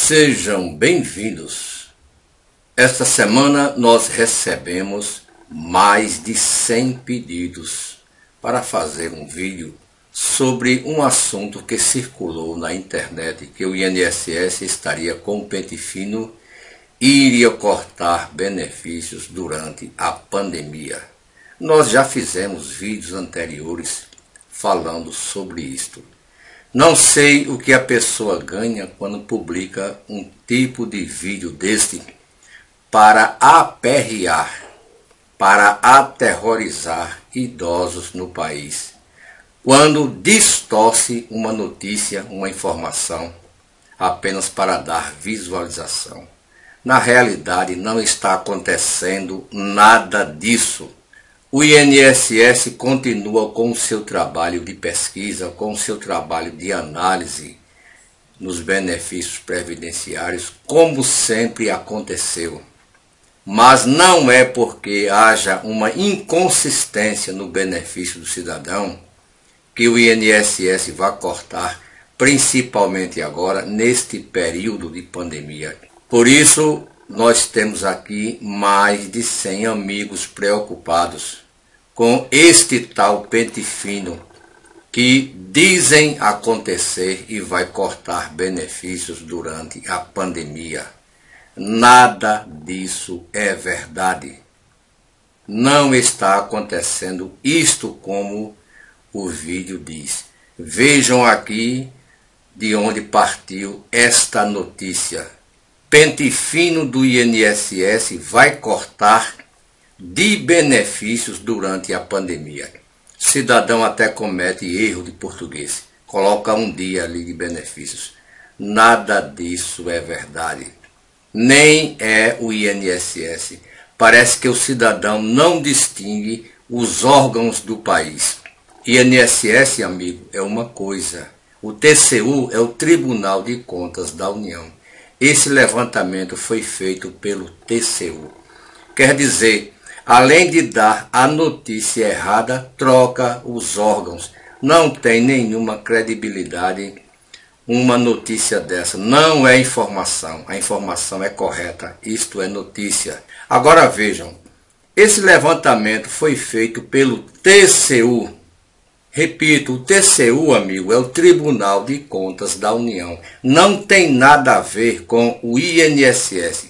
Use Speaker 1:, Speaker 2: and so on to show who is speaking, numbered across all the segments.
Speaker 1: Sejam bem-vindos. Esta semana nós recebemos mais de 100 pedidos para fazer um vídeo sobre um assunto que circulou na internet, que o INSS estaria com o pente fino e iria cortar benefícios durante a pandemia. Nós já fizemos vídeos anteriores falando sobre isto. Não sei o que a pessoa ganha quando publica um tipo de vídeo deste para aperrear, para aterrorizar idosos no país, quando distorce uma notícia, uma informação, apenas para dar visualização. Na realidade, não está acontecendo nada disso. O INSS continua com o seu trabalho de pesquisa, com o seu trabalho de análise nos benefícios previdenciários, como sempre aconteceu. Mas não é porque haja uma inconsistência no benefício do cidadão que o INSS vai cortar, principalmente agora, neste período de pandemia. Por isso, nós temos aqui mais de 100 amigos preocupados com este tal pente fino que dizem acontecer e vai cortar benefícios durante a pandemia. Nada disso é verdade. Não está acontecendo isto como o vídeo diz. Vejam aqui de onde partiu esta notícia. Pente fino do INSS vai cortar de benefícios durante a pandemia. Cidadão até comete erro de português. Coloca um dia ali de benefícios. Nada disso é verdade. Nem é o INSS. Parece que o cidadão não distingue os órgãos do país. INSS, amigo, é uma coisa. O TCU é o Tribunal de Contas da União. Esse levantamento foi feito pelo TCU. Quer dizer, além de dar a notícia errada, troca os órgãos. Não tem nenhuma credibilidade uma notícia dessa. Não é informação. A informação é correta. Isto é notícia. Agora vejam, esse levantamento foi feito pelo TCU. Repito, o TCU, amigo, é o Tribunal de Contas da União. Não tem nada a ver com o INSS.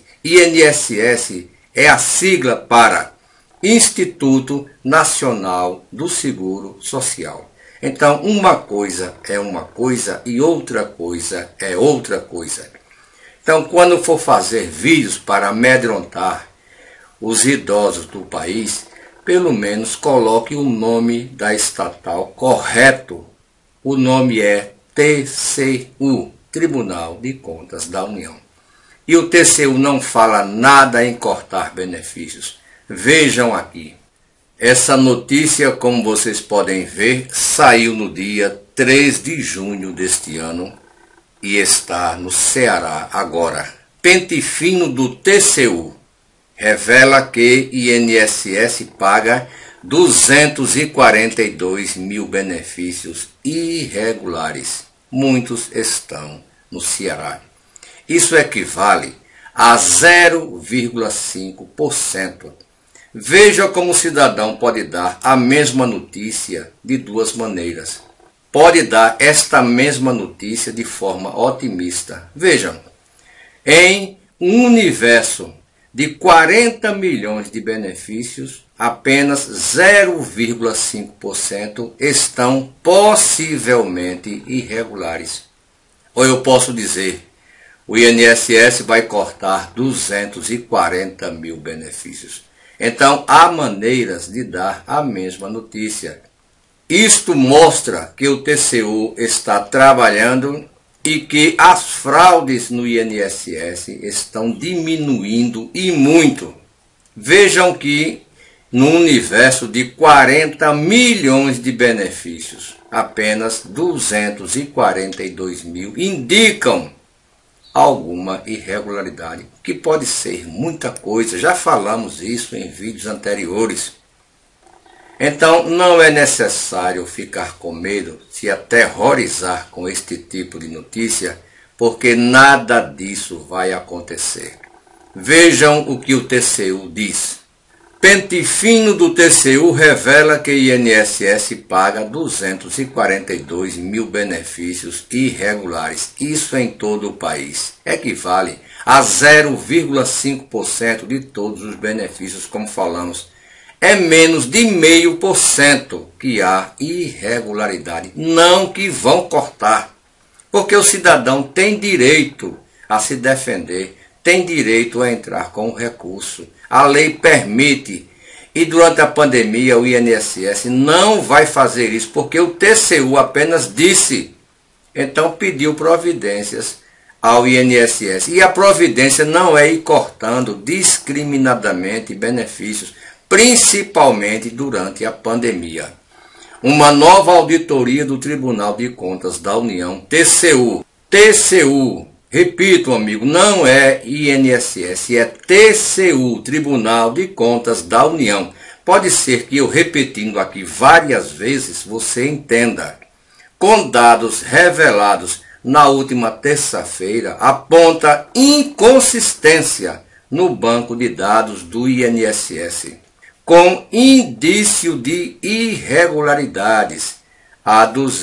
Speaker 1: INSS é a sigla para Instituto Nacional do Seguro Social. Então, uma coisa é uma coisa e outra coisa é outra coisa. Então, quando for fazer vídeos para amedrontar os idosos do país, pelo menos coloque o nome da estatal correto. O nome é TCU, Tribunal de Contas da União. E o TCU não fala nada em cortar benefícios. Vejam aqui. Essa notícia, como vocês podem ver, saiu no dia 3 de junho deste ano e está no Ceará agora. Pente fino do TCU revela que INSS paga 242 mil benefícios irregulares. Muitos estão no Ceará. Isso equivale a 0,5%. Veja como o cidadão pode dar a mesma notícia de duas maneiras. Pode dar esta mesma notícia de forma otimista. Vejam, em um universo de 40 milhões de benefícios, apenas 0,5% estão possivelmente irregulares. Ou eu posso dizer, o INSS vai cortar 240 mil benefícios. Então, há maneiras de dar a mesma notícia. Isto mostra que o TCU está trabalhando e que as fraudes no INSS estão diminuindo e muito. Vejam que no universo de 40 milhões de benefícios, apenas 242 mil indicam alguma irregularidade, que pode ser muita coisa. Já falamos isso em vídeos anteriores. Então, não é necessário ficar com medo, se aterrorizar com este tipo de notícia, porque nada disso vai acontecer. Vejam o que o TCU diz. Pente fino do TCU revela que o INSS paga 242 mil benefícios irregulares. Isso em todo o país. Equivale a 0,5% de todos os benefícios, como falamos. É menos de 0,5% que há irregularidade. Não que vão cortar. Porque o cidadão tem direito a se defender, tem direito a entrar com recurso. A lei permite, e durante a pandemia o INSS não vai fazer isso, porque o TCU apenas disse, então pediu providências ao INSS. E a providência não é ir cortando discriminadamente benefícios, principalmente durante a pandemia. Uma nova auditoria do Tribunal de Contas da União, TCU, repito, amigo, não é INSS, é TCU, Tribunal de Contas da União. Pode ser que eu repetindo aqui várias vezes você entenda. Com dados revelados na última terça-feira, aponta inconsistência no banco de dados do INSS, com indício de irregularidades a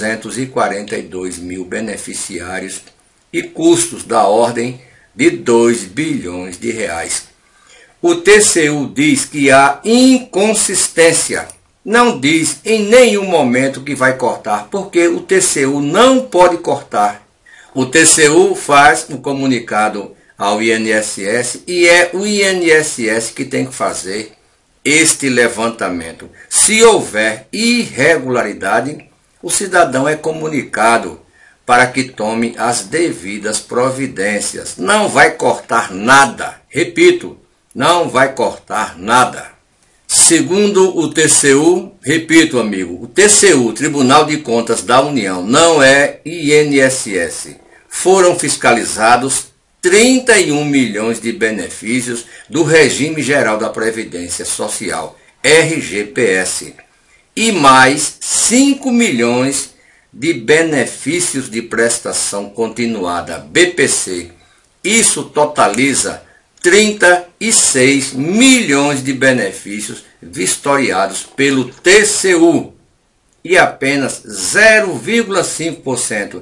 Speaker 1: 242 mil beneficiários e custos da ordem de 2 bilhões de reais. O TCU diz que há inconsistência. Não diz em nenhum momento que vai cortar, porque o TCU não pode cortar. O TCU faz um comunicado ao INSS e é o INSS que tem que fazer este levantamento. Se houver irregularidade, o cidadão é comunicado para que tome as devidas providências. Não vai cortar nada. Repito, não vai cortar nada. Segundo o TCU, repito, amigo, o TCU, Tribunal de Contas da União, não é INSS. Foram fiscalizados 31 milhões de benefícios do Regime Geral da Previdência Social, RGPS, e mais 5 milhões de benefícios de prestação continuada, BPC. Isso totaliza 36 milhões de benefícios vistoriados pelo TCU e apenas 0,5%,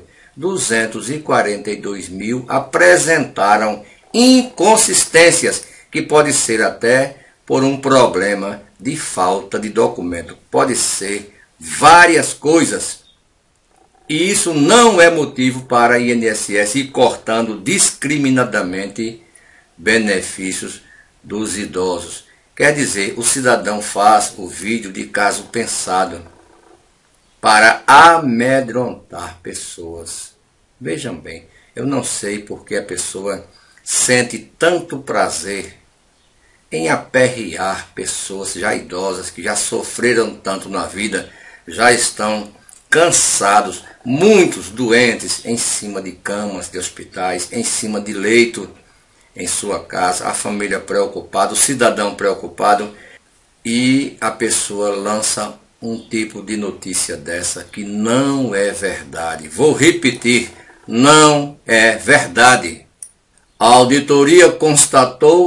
Speaker 1: 242 mil, apresentaram inconsistências, que pode ser até por um problema de falta de documento. Pode ser várias coisas. E isso não é motivo para a INSS ir cortando discriminadamente benefícios dos idosos. Quer dizer, o cidadão faz o vídeo de caso pensado para amedrontar pessoas. Vejam bem, eu não sei porque a pessoa sente tanto prazer em aperrear pessoas já idosas, que já sofreram tanto na vida, já estão cansados, muitos doentes em cima de camas de hospitais, em cima de leito em sua casa, a família preocupada, o cidadão preocupado, e a pessoa lança um tipo de notícia dessa que não é verdade. Vou repetir, não é verdade. A auditoria constatou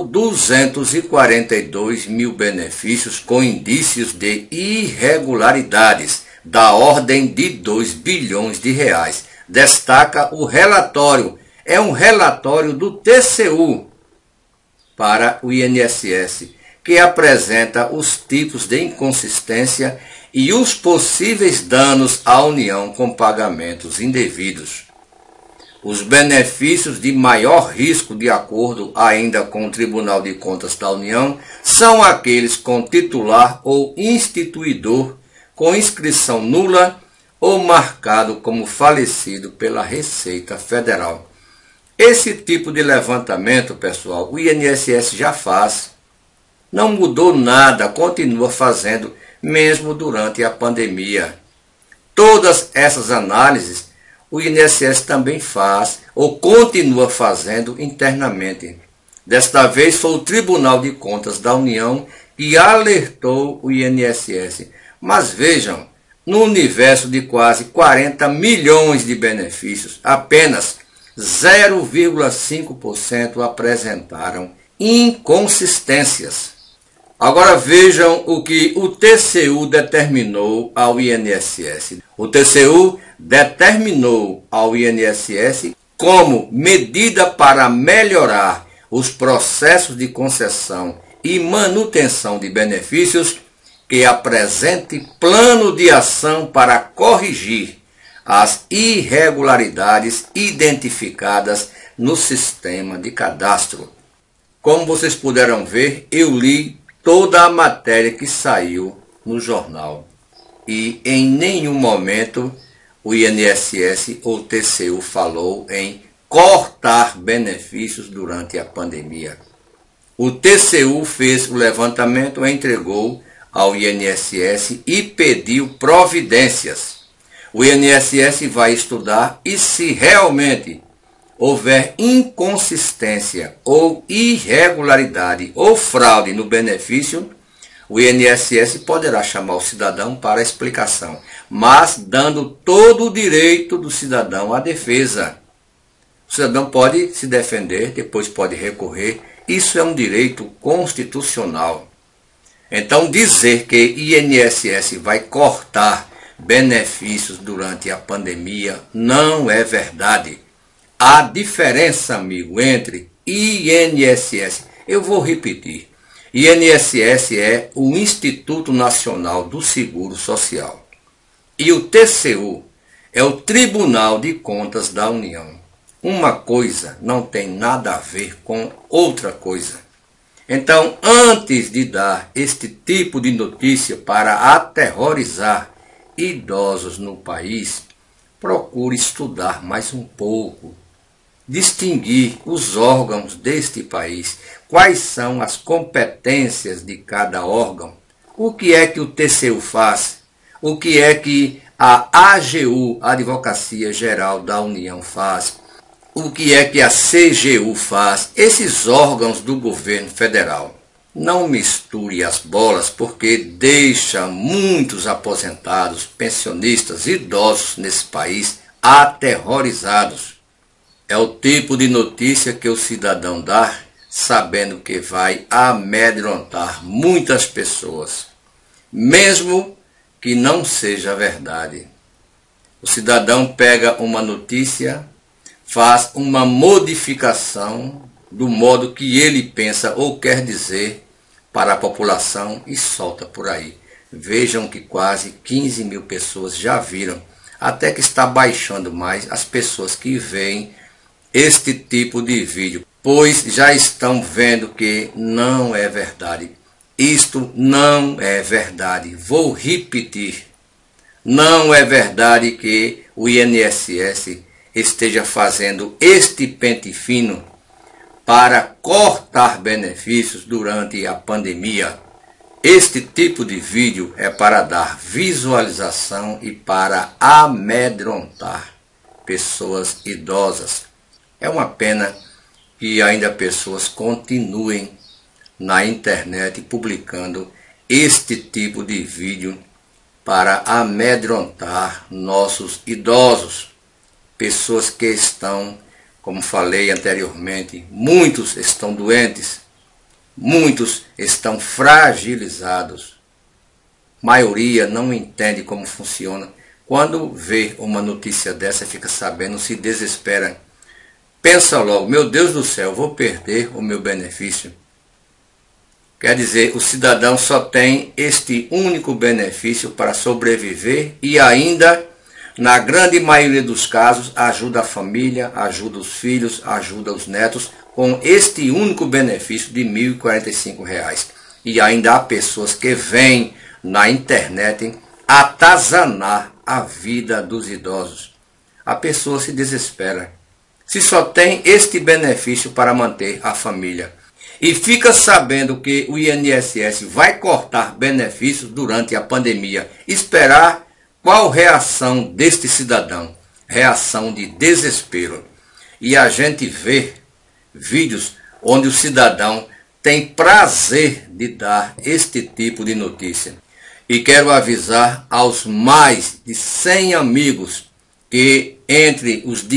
Speaker 1: 242 mil benefícios com indícios de irregularidades da ordem de 2 bilhões de reais. Destaca o relatório. É um relatório do TCU para o INSS, que apresenta os tipos de inconsistência e os possíveis danos à União com pagamentos indevidos. Os benefícios de maior risco, de acordo ainda com o Tribunal de Contas da União, são aqueles com titular ou instituidor com inscrição nula ou marcado como falecido pela Receita Federal. Esse tipo de levantamento, pessoal, o INSS já faz. Não mudou nada, continua fazendo, mesmo durante a pandemia. Todas essas análises o INSS também faz, ou continua fazendo internamente. Desta vez foi o Tribunal de Contas da União que alertou o INSS. Mas vejam, no universo de quase 40 milhões de benefícios, apenas 0,5% apresentaram inconsistências. Agora vejam o que o TCU determinou ao INSS. O TCU determinou ao INSS como medida para melhorar os processos de concessão e manutenção de benefícios que apresente plano de ação para corrigir as irregularidades identificadas no sistema de cadastro. Como vocês puderam ver, eu li toda a matéria que saiu no jornal e em nenhum momento o INSS ou TCU falou em cortar benefícios durante a pandemia. O TCU fez o levantamento, entregou ao INSS e pediu providências. O INSS vai estudar e, se realmente houver inconsistência ou irregularidade ou fraude no benefício, o INSS poderá chamar o cidadão para explicação, mas dando todo o direito do cidadão à defesa. O cidadão pode se defender, depois pode recorrer. Isso é um direito constitucional. Então, dizer que INSS vai cortar benefícios durante a pandemia não é verdade. Há diferença, amigo, entre INSS. Eu vou repetir. INSS é o Instituto Nacional do Seguro Social. E o TCU é o Tribunal de Contas da União. Uma coisa não tem nada a ver com outra coisa. Então, antes de dar este tipo de notícia para aterrorizar idosos no país, procure estudar mais um pouco, distinguir os órgãos deste país, quais são as competências de cada órgão, o que é que o TCU faz, o que é que a AGU, a Advocacia Geral da União, faz, o que é que a CGU faz, esses órgãos do governo federal. Não misture as bolas, porque deixa muitos aposentados, pensionistas, idosos nesse país aterrorizados. É o tipo de notícia que o cidadão dá, sabendo que vai amedrontar muitas pessoas, mesmo que não seja verdade. O cidadão pega uma notícia, faz uma modificação do modo que ele pensa ou quer dizer para a população e solta por aí. Vejam que quase 15 mil pessoas já viram, até que está baixando mais as pessoas que veem este tipo de vídeo, pois já estão vendo que não é verdade. Isto não é verdade. Vou repetir. Não é verdade que o INSS esteja fazendo este pente fino para cortar benefícios durante a pandemia. Este tipo de vídeo é para dar visualização e para amedrontar pessoas idosas. É uma pena que ainda pessoas continuem na internet publicando este tipo de vídeo para amedrontar nossos idosos. Pessoas que estão, como falei anteriormente, muitos estão doentes, muitos estão fragilizados. A maioria não entende como funciona. Quando vê uma notícia dessa, fica sabendo, se desespera. Pensa logo, meu Deus do céu, vou perder o meu benefício. Quer dizer, o cidadão só tem este único benefício para sobreviver e ainda, na grande maioria dos casos, ajuda a família, ajuda os filhos, ajuda os netos com este único benefício de R$ 1.045. E ainda há pessoas que vêm na internet atazanar a vida dos idosos. A pessoa se desespera. Se só tem este benefício para manter a família e fica sabendo que o INSS vai cortar benefícios durante a pandemia, esperar qual reação deste cidadão? Reação de desespero. E a gente vê vídeos onde o cidadão tem prazer de dar este tipo de notícia. E quero avisar aos mais de 100 amigos que entre os dias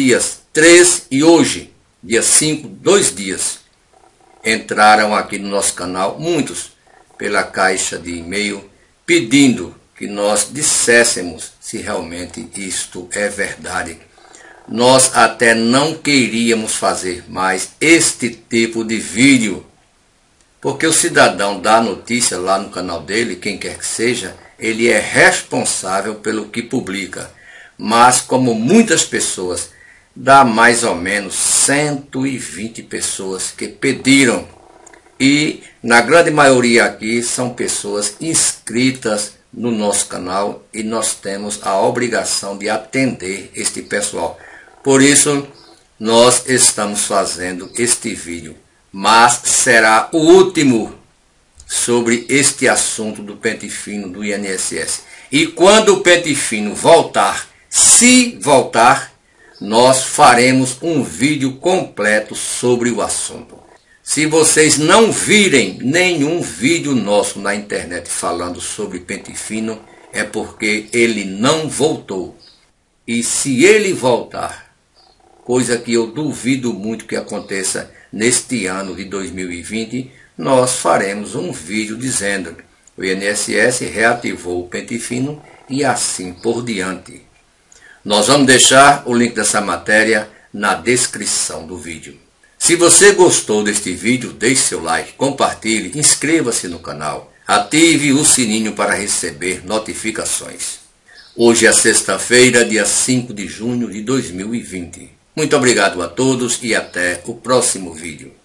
Speaker 1: 3 e hoje, dia 5, 2 dias, entraram aqui no nosso canal, muitos, pela caixa de e-mail, pedindo que nós disséssemos se realmente isto é verdade. Nós até não queríamos fazer mais este tipo de vídeo, porque o cidadão dá notícia lá no canal dele, quem quer que seja, ele é responsável pelo que publica. Mas como muitas pessoas, dá mais ou menos 120 pessoas que pediram. E na grande maioria aqui são pessoas inscritas no nosso canal e nós temos a obrigação de atender este pessoal. Por isso, nós estamos fazendo este vídeo, mas será o último sobre este assunto do pente fino do INSS. E quando o pente fino voltar, se voltar, nós faremos um vídeo completo sobre o assunto. Se vocês não virem nenhum vídeo nosso na internet falando sobre pente fino, é porque ele não voltou. E se ele voltar, coisa que eu duvido muito que aconteça neste ano de 2020, nós faremos um vídeo dizendo que o INSS reativou o pente fino e assim por diante. Nós vamos deixar o link dessa matéria na descrição do vídeo. Se você gostou deste vídeo, deixe seu like, compartilhe, inscreva-se no canal, ative o sininho para receber notificações. Hoje é sexta-feira, dia 5 de junho de 2020. Muito obrigado a todos e até o próximo vídeo.